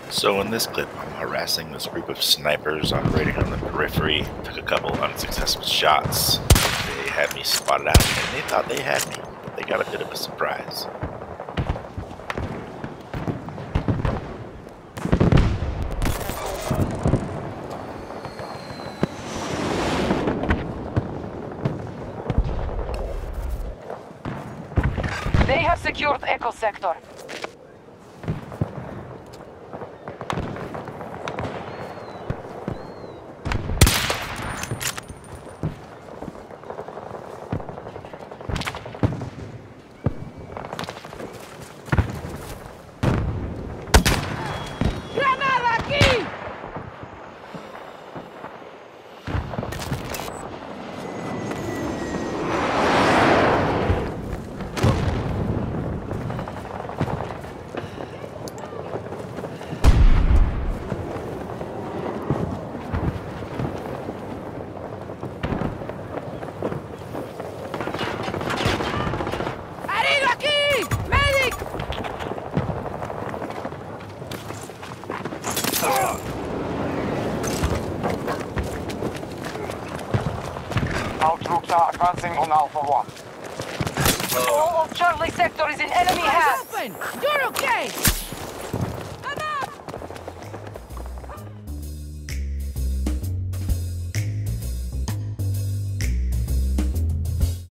So in this clip, I'm harassing this group of snipers operating on the periphery. Took a couple unsuccessful shots. They had me spotted out, and they thought they had me, but they got a bit of a surprise. They have secured Echo Sector. ¡Granada aquí! ¡Herido aquí! ¡Medic! Our troops are advancing on Alpha 1. All of Charlie Sector is in enemy Eyes hands. open! You're okay!